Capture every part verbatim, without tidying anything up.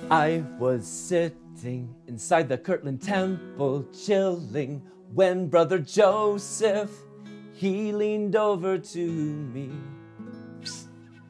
I was sitting inside the Kirtland Temple, chilling, when Brother Joseph, he leaned over to me. Psst.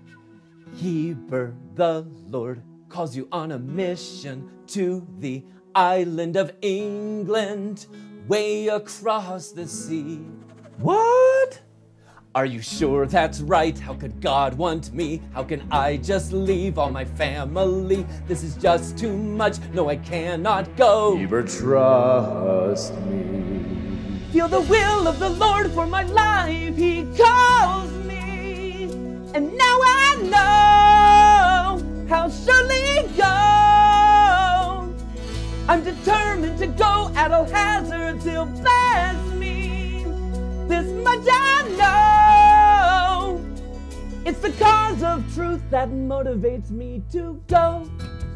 Heber, the Lord calls you on a mission to the island of England, way across the sea. What? Are you sure that's right? How could God want me? How can I just leave all my family? This is just too much. No, I cannot go. Heber, trust me. Feel the will of the Lord for my life. He calls me. And now I know how surely go. I'm determined to go at all hazards. He'll bless me. This much I know. It's the cause of truth that motivates me to go.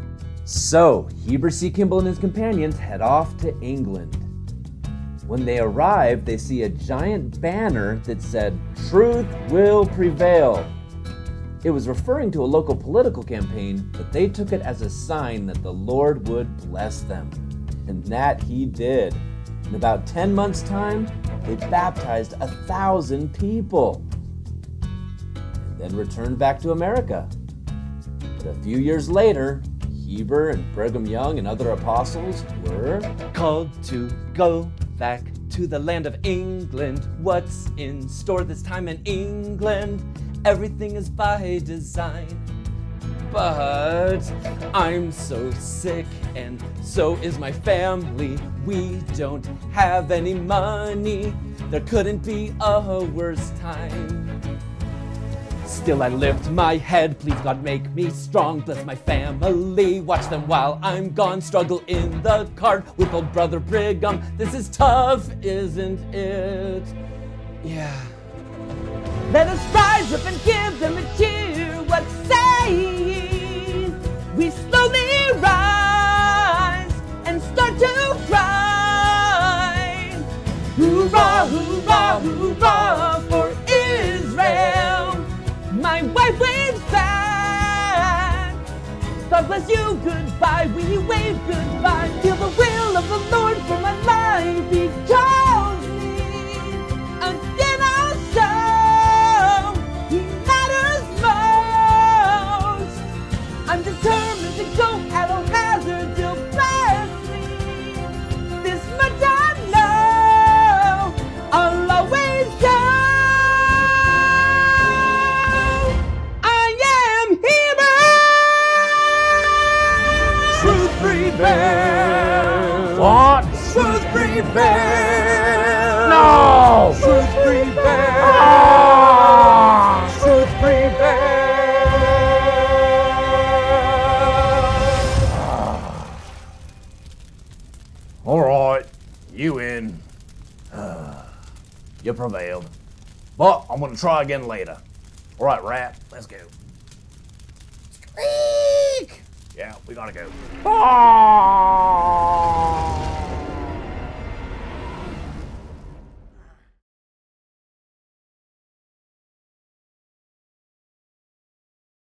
So, Heber C Kimball and his companions head off to England. When they arrive, they see a giant banner that said, "Truth will prevail." It was referring to a local political campaign, but they took it as a sign that the Lord would bless them. And that he did. In about ten months' time, they baptized a thousand people. And then returned back to America. But a few years later, Heber and Brigham Young and other apostles were called to go back to the land of England. What's in store this time in England? Everything is by design. But I'm so sick and so is my family. We don't have any money. There couldn't be a worse time. Still I lift my head, please God make me strong. Bless my family, watch them while I'm gone. Struggle in the cart with old brother Brigham. This is tough, isn't it? Yeah. Let us rise up and give them a cheer. What say ye? We slowly rise and start to cry. Hoorah, hoorah, hoorah for Israel. My wife waves back. God bless you, goodbye. We wave goodbye. Feel the will of the Lord for my life. He calls me. Again I'll show He matters most. I'm determined to go at all hazards. He'll bless me. This much I know. I'll always go. Truth prevail. What? Truth prevail. No! Truth prevail. Ah! Truth prevail. Ah. All right, you win. Uh, you prevailed. But I'm gonna try again later. All right, Rat, let's go. Squeak! Yeah, we gotta go. Ah!